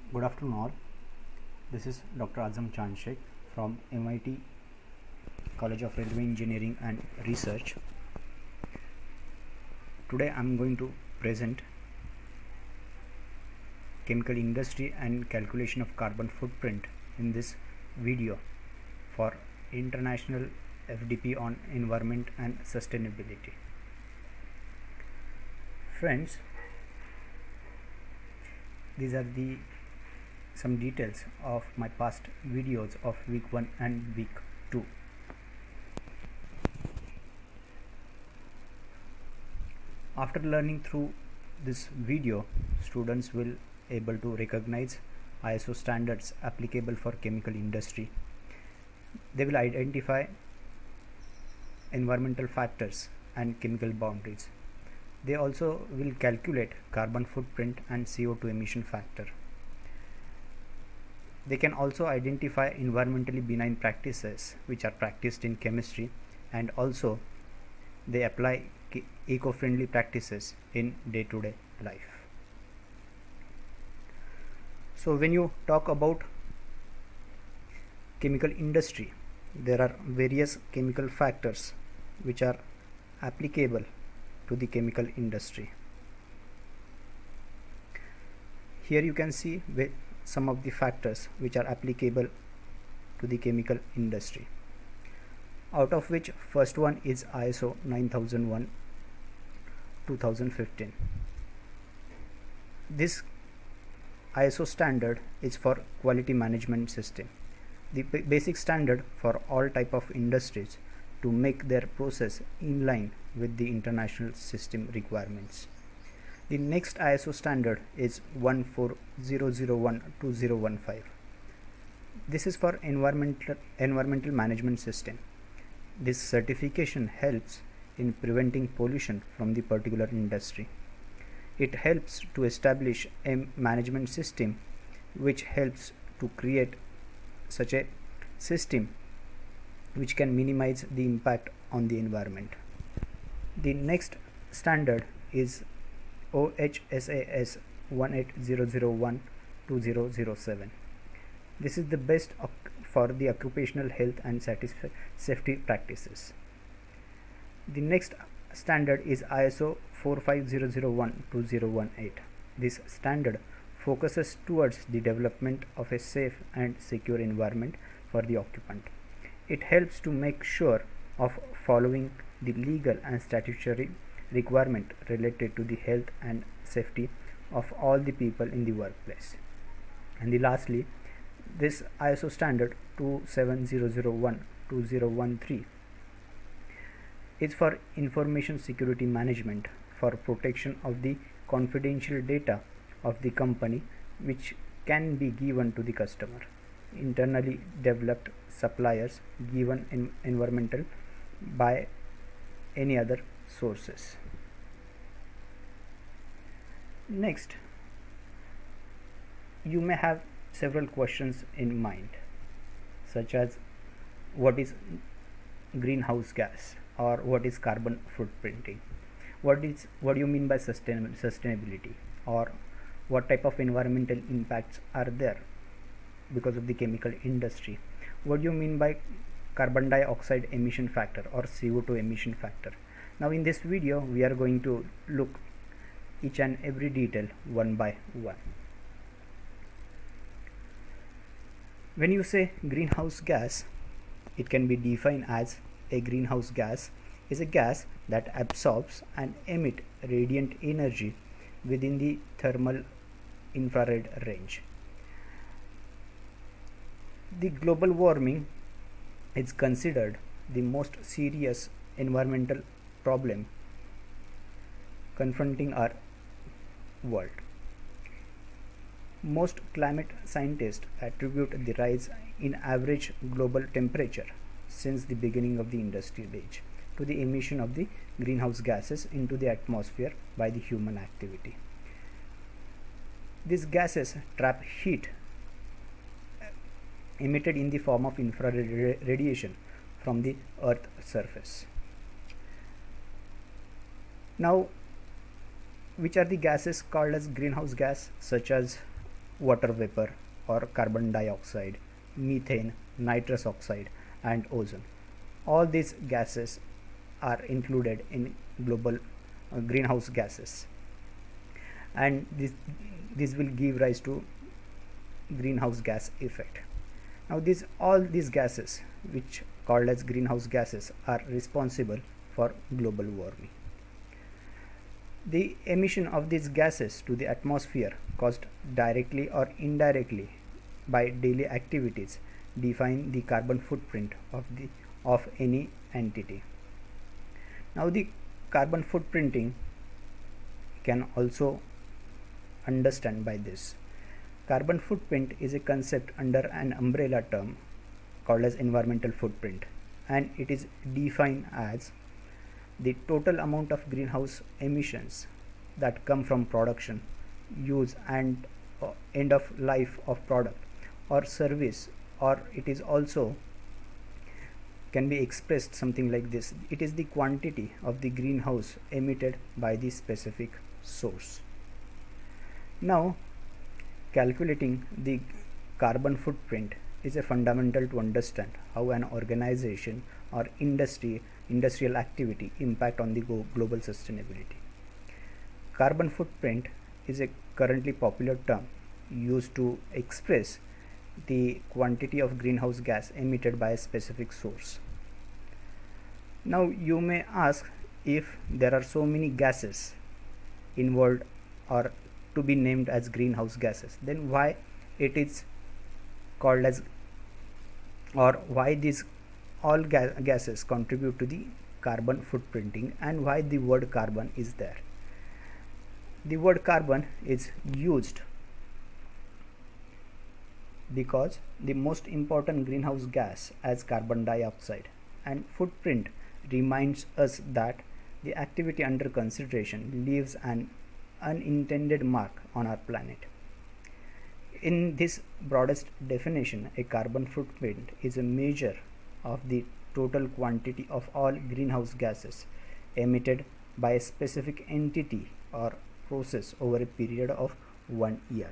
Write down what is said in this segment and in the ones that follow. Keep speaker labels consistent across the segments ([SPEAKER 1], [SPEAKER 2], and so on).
[SPEAKER 1] Good afternoon all. This is Dr. Azam Chand Sheikh from MIT College of Railway Engineering and Research. Today I am going to present chemical industry and calculation of carbon footprint in this video for International FDP on Environment and Sustainability. Friends, these are some details of my past videos of week 1 and week 2. After learning through this video, students will able to recognize ISO standards applicable for chemical industry. They will identify environmental factors and chemical boundaries. They also will calculate carbon footprint and CO2 emission factor. They can also identify environmentally benign practices which are practiced in chemistry, and also they apply eco-friendly practices in day-to-day life. So when you talk about chemical industry, there are various chemical factors which are applicable to the chemical industry. Here you can see some of the factors which are applicable to the chemical industry, out of which first one is ISO 9001 2015. This ISO standard is for quality management system, the basic standard for all type of industries to make their process in line with the international system requirements. The next ISO standard is 14001-2015. This is for environmental management system. This certification helps in preventing pollution from the particular industry. It helps to establish a management system which helps to create such a system which can minimize the impact on the environment. The next standard is OHSAS 18001-2007. This is the best for the occupational health and safety practices. The next standard is ISO 45001-2018. This standard focuses towards the development of a safe and secure environment for the occupant. It helps to make sure of following the legal and statutory requirement related to the health and safety of all the people in the workplace. And lastly, this ISO standard 27001-2013 is for information security management for protection of the confidential data of the company which can be given to the customer, internally developed suppliers, given environmental by any other sources. Next, you may have several questions in mind, such as what is greenhouse gas or what is carbon footprinting, what do you mean by sustainability, or what type of environmental impacts are there because of the chemical industry, what do you mean by carbon dioxide emission factor or CO2 emission factor. Now in this video we are going to look each and every detail one by one. When you say greenhouse gas, it can be defined as a greenhouse gas is a gas that absorbs and emits radiant energy within the thermal infrared range. The global warming is considered the most serious environmental problem confronting our world. Most climate scientists attribute the rise in average global temperature since the beginning of the industrial age to the emission of the greenhouse gases into the atmosphere by the human activity. These gases trap heat emitted in the form of infrared radiation from the Earth's surface. Now, which are the gases called as greenhouse gas, such as water vapor or carbon dioxide, methane, nitrous oxide, and ozone. All these gases are included in global greenhouse gases, and this will give rise to greenhouse gas effect. Now all these gases, which called as greenhouse gases, are responsible for global warming. The emission of these gases to the atmosphere caused directly or indirectly by daily activities define the carbon footprint of any entity. Now the carbon footprinting can also understand by this. Carbon footprint is a concept under an umbrella term called as environmental footprint, and it is defined as the total amount of greenhouse emissions that come from production, use, and end of life of product or service, or it is also can be expressed something like this: it is the quantity of the greenhouse emitted by the specific source. Now, calculating the carbon footprint is a fundamental to understand how an organization or industrial activity impact on the global sustainability. Carbon footprint is a currently popular term used to express the quantity of greenhouse gas emitted by a specific source. Now you may ask, if there are so many gases involved or to be named as greenhouse gases, then why it is called as, or why these all gases contribute to the carbon footprinting, and why the word carbon is there. The word carbon is used because the most important greenhouse gas as carbon dioxide, and footprint reminds us that the activity under consideration leaves an unintended mark on our planet. In this broadest definition, a carbon footprint is a measure of the total quantity of all greenhouse gases emitted by a specific entity or process over a period of 1 year.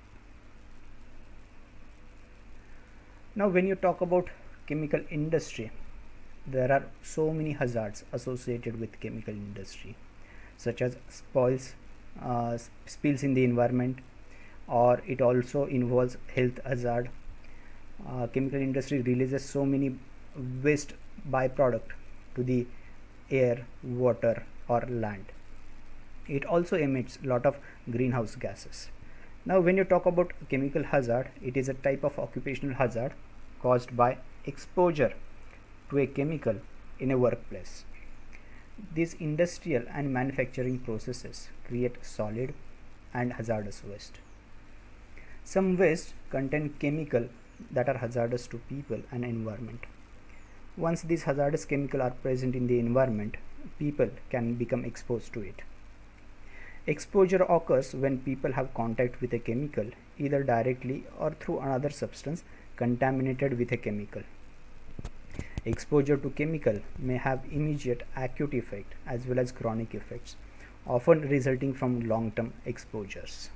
[SPEAKER 1] Now when you talk about chemical industry, there are so many hazards associated with chemical industry, such as spills in the environment, or it also involves health hazard. Chemical industry releases so many waste byproduct to the air, water, or land. It also emits a lot of greenhouse gases. Now when you talk about chemical hazard, it is a type of occupational hazard caused by exposure to a chemical in a workplace. These industrial and manufacturing processes create solid and hazardous waste. Some waste contain chemicals that are hazardous to people and environment. Once these hazardous chemicals are present in the environment, people can become exposed to it. Exposure occurs when people have contact with a chemical, either directly or through another substance contaminated with a chemical. Exposure to chemical may have immediate acute effect as well as chronic effects, often resulting from long-term exposures.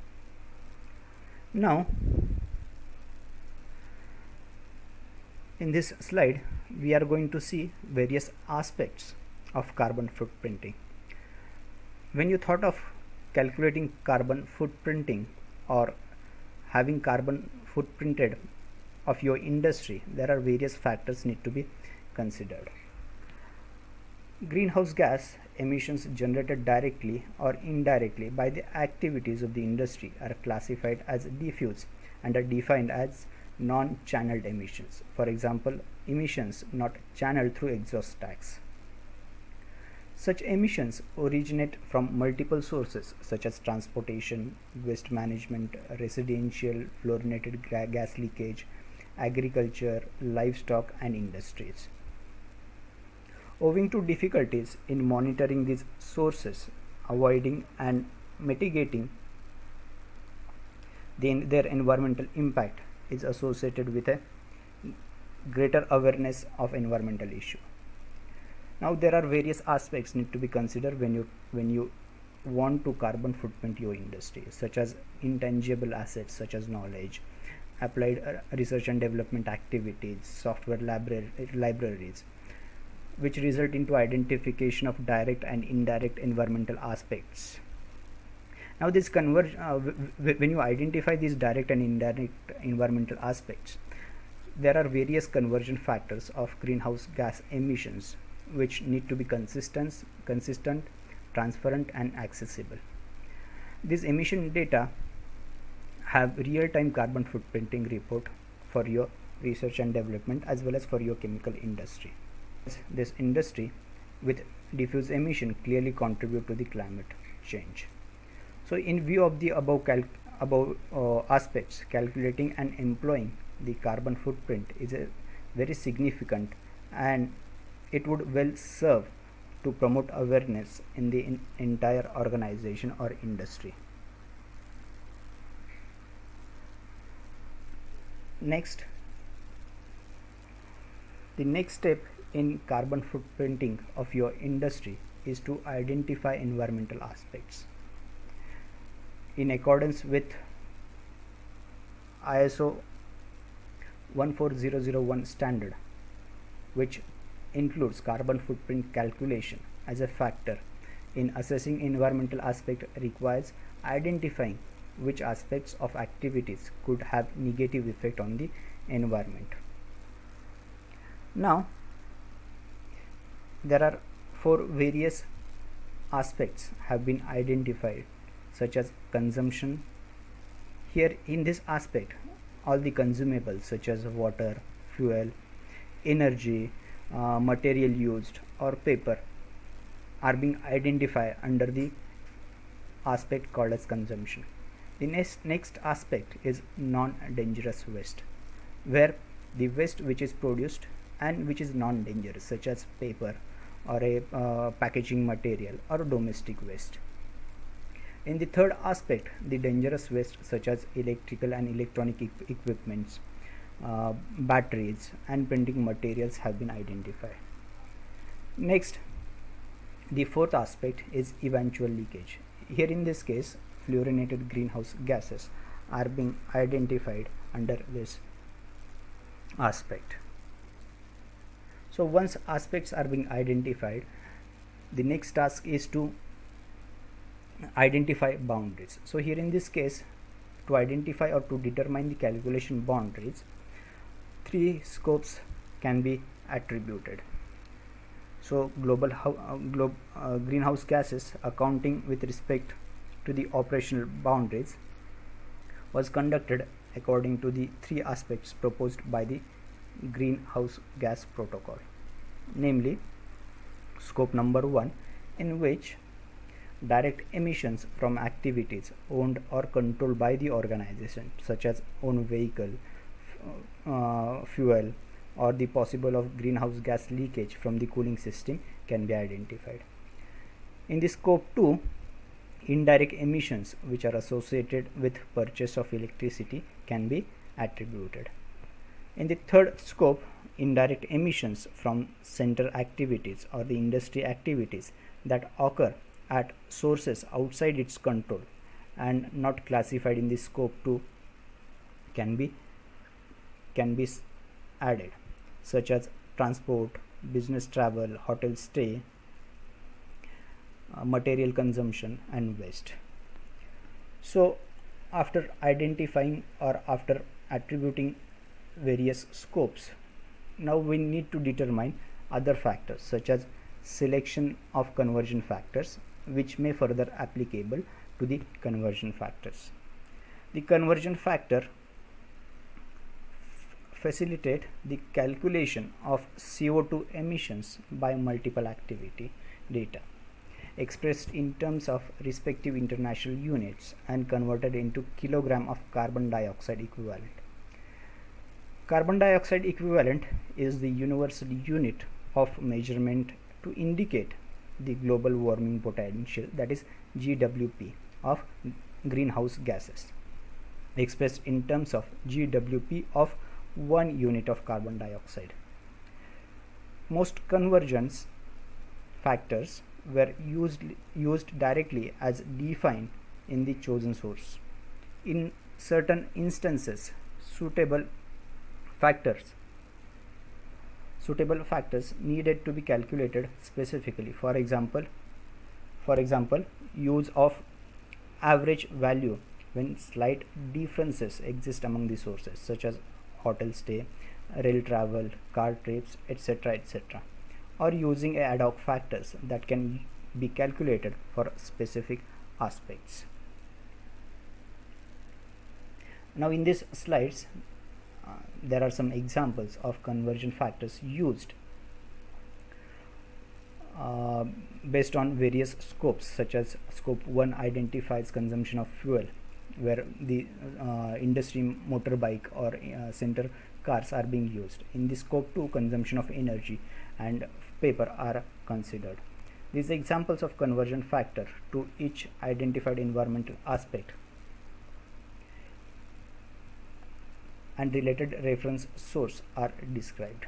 [SPEAKER 1] Now, in this slide, we are going to see various aspects of carbon footprinting. When you thought of calculating carbon footprinting or having carbon footprinted of your industry, there are various factors need to be considered. Greenhouse gas emissions generated directly or indirectly by the activities of the industry are classified as diffuse and are defined as non-channeled emissions. For example, emissions not channeled through exhaust stacks. Such emissions originate from multiple sources such as transportation, waste management, residential fluorinated gas leakage, agriculture, livestock, and industries. Owing to difficulties in monitoring these sources, avoiding and mitigating their environmental impact is associated with a greater awareness of environmental issue. Now there are various aspects need to be considered when you want to carbon footprint your industry, such as intangible assets such as knowledge, applied research and development activities, software libraries, which result into identification of direct and indirect environmental aspects. Now this when you identify these direct and indirect environmental aspects, there are various conversion factors of greenhouse gas emissions which need to be consistent, transparent and accessible. These emission data have real-time carbon footprinting report for your research and development as well as for your chemical industry. This industry with diffuse emission clearly contribute to the climate change. So in view of the above aspects, calculating and employing the carbon footprint is a very significant, and it would well serve to promote awareness in the entire organization or industry. Next, the next step in carbon footprinting of your industry is to identify environmental aspects. In accordance with ISO 14001 standard, which includes carbon footprint calculation as a factor in assessing environmental aspect, requires identifying which aspects of activities could have negative effect on the environment. Now there are 4 various aspects have been identified, such as consumption. Here in this aspect, all the consumables such as water, fuel, energy, material used or paper are being identified under the aspect called as consumption. The next aspect is non-dangerous waste, where the waste which is produced and which is non-dangerous, such as paper or a packaging material or domestic waste. In the third aspect, the dangerous waste such as electrical and electronic equipments, batteries and printing materials have been identified. Next, the fourth aspect is eventual leakage. Here in this case, fluorinated greenhouse gases are being identified under this aspect. So once aspects are being identified, the next task is to identify boundaries. So here in this case, to identify or to determine the calculation boundaries, 3 scopes can be attributed. So greenhouse gases accounting with respect to the operational boundaries was conducted according to the 3 aspects proposed by the greenhouse gas protocol, namely scope number 1, in which direct emissions from activities owned or controlled by the organization, such as own vehicle, fuel, or the possible of greenhouse gas leakage from the cooling system can be identified. In the scope 2, indirect emissions which are associated with purchase of electricity can be attributed. In the third scope, indirect emissions from center activities or the industry activities that occur at sources outside its control and not classified in the scope 2 can be added, such as transport, business travel, hotel stay, material consumption and waste. So after identifying or after attributing various scopes, now we need to determine other factors such as selection of conversion factors, which may further applicable to the conversion factors. The conversion factor facilitate the calculation of CO2 emissions by multiple activity data expressed in terms of respective international units and converted into kilogram of carbon dioxide equivalent. Carbon dioxide equivalent is the universal unit of measurement to indicate the global warming potential, that is GWP, of greenhouse gases, expressed in terms of GWP of 1 unit of carbon dioxide. Most convergence factors were used directly as defined in the chosen source. In certain instances, suitable factors needed to be calculated specifically. For example, use of average value when slight differences exist among the sources, such as hotel stay, rail travel, car trips, etc., or using ad hoc factors that can be calculated for specific aspects. Now in these slides there are some examples of conversion factors used based on various scopes, such as scope 1 identifies consumption of fuel, where the industry motorbike or center cars are being used. In the scope 2, consumption of energy and paper are considered. These examples of conversion factor to each identified environmental aspect and related reference source are described.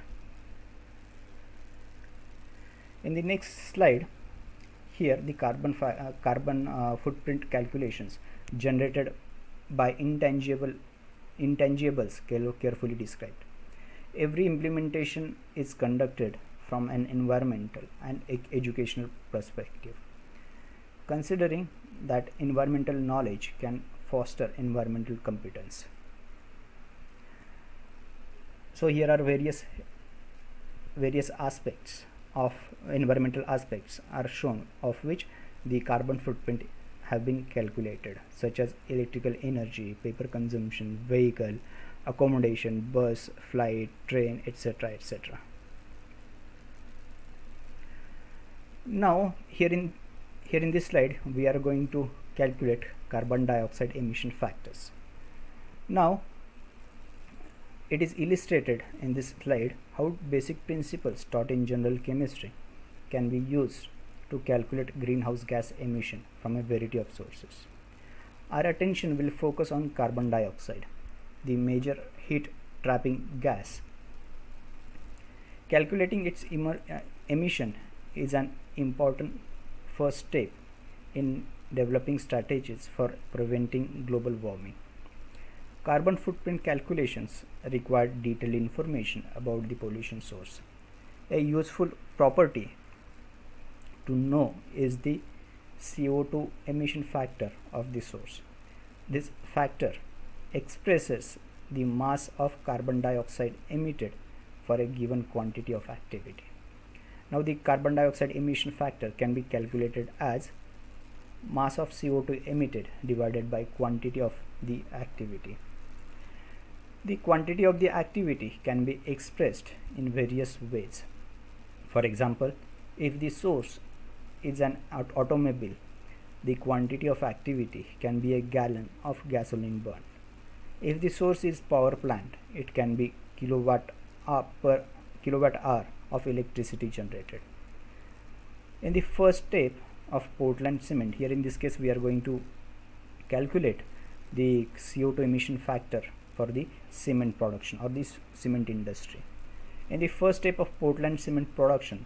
[SPEAKER 1] In the next slide, here the carbon footprint calculations generated by intangibles carefully described. Every implementation is conducted from an environmental and educational perspective, considering that environmental knowledge can foster environmental competence. So here are various aspects of environmental aspects are shown, of which the carbon footprint have been calculated, such as electrical energy, paper consumption, vehicle, accommodation, bus, flight, train, etc., etc. Now here in this slide we are going to calculate carbon dioxide emission factors. Now it is illustrated in this slide how basic principles taught in general chemistry can be used to calculate greenhouse gas emission from a variety of sources. Our attention will focus on carbon dioxide, the major heat trapping gas. Calculating its emission is an important first step in developing strategies for preventing global warming. Carbon footprint calculations require detailed information about the pollution source. A useful property to know is the CO2 emission factor of the source. This factor expresses the mass of carbon dioxide emitted for a given quantity of activity. Now the carbon dioxide emission factor can be calculated as mass of CO2 emitted divided by quantity of the activity. The quantity of the activity can be expressed in various ways. For example, if the source is an automobile, the quantity of activity can be a gallon of gasoline burned. If the source is power plant, it can be kilowatt hour of electricity generated. In the first step of Portland cement, here in this case we are going to calculate the CO2 emission factor for the cement production or this cement industry. In the first step of Portland cement production,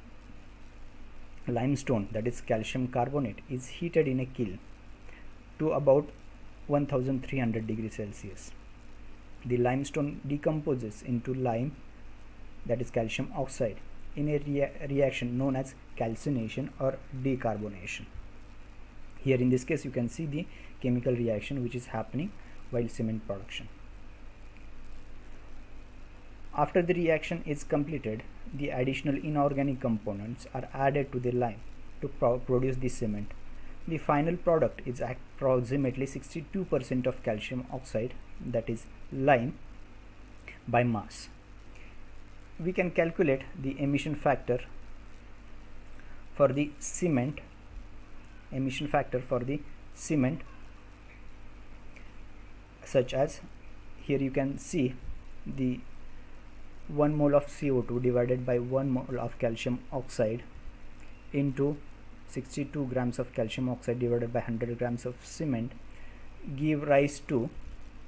[SPEAKER 1] limestone, that is calcium carbonate, is heated in a kiln to about 1300 degrees Celsius. The limestone decomposes into lime, that is calcium oxide, in a reaction known as calcination or decarbonation. Here in this case you can see the chemical reaction which is happening while cement production. After the reaction is completed, the additional inorganic components are added to the lime to produce the cement. The final product is approximately 62% of calcium oxide, that is lime, by mass. We can calculate the emission factor for the cement, such as here you can see the 1 mole of CO2 divided by 1 mole of calcium oxide into 62 grams of calcium oxide divided by 100 grams of cement give rise to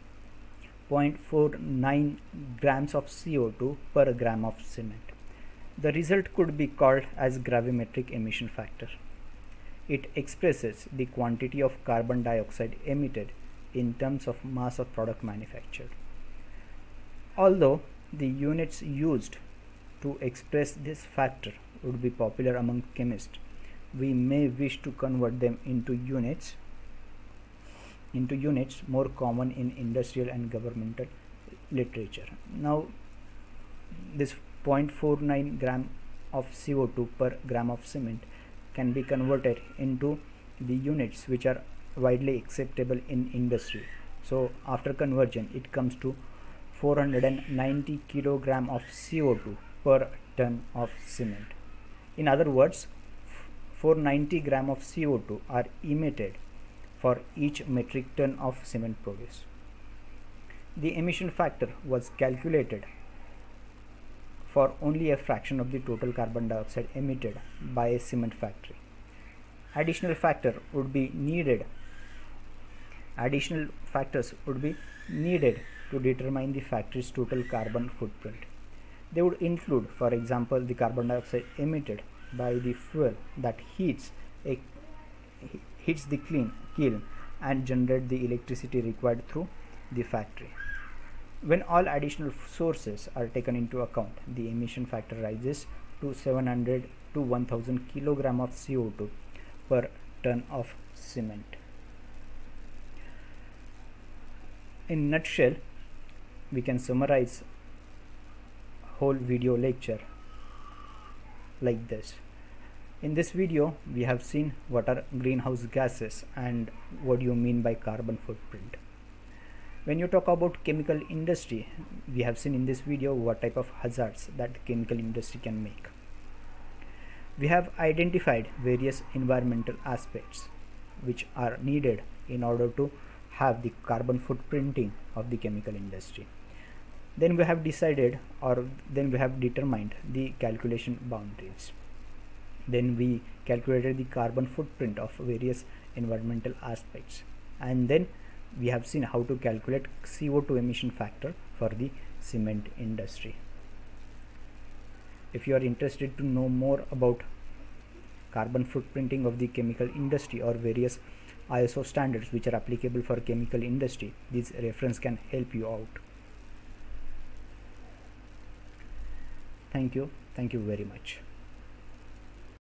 [SPEAKER 1] 0.49 grams of CO2 per gram of cement. The result could be called as gravimetric emission factor. It expresses the quantity of carbon dioxide emitted in terms of mass of product manufactured. Although the units used to express this factor would be popular among chemists, we may wish to convert them into units more common in industrial and governmental literature. Now, this 0.49 gram of CO2 per gram of cement can be converted into the units which are widely acceptable in industry. So after conversion, it comes to 490 kilogram of CO2 per ton of cement. In other words, 490 gram of CO2 are emitted for each metric ton of cement produced. The emission factor was calculated for only a fraction of the total carbon dioxide emitted by a cement factory. Additional factors would be needed to determine the factory's total carbon footprint. They would include, for example, the carbon dioxide emitted by the fuel that heats the kiln and generate the electricity required through the factory. When all additional sources are taken into account, the emission factor rises to 700 to 1000 kg of CO2 per ton of cement. In nutshell, we can summarize whole video lecture like this. In this video, we have seen what are greenhouse gases and what do you mean by carbon footprint. When you talk about chemical industry, we have seen in this video what type of hazards that chemical industry can make. We have identified various environmental aspects which are needed in order to have the carbon footprinting of the chemical industry. Then we have determined the calculation boundaries. Then we calculated the carbon footprint of various environmental aspects, and then we have seen how to calculate CO2 emission factor for the cement industry. If you are interested to know more about carbon footprinting of the chemical industry or various ISO standards which are applicable for chemical industry, this reference can help you out. Thank you very much.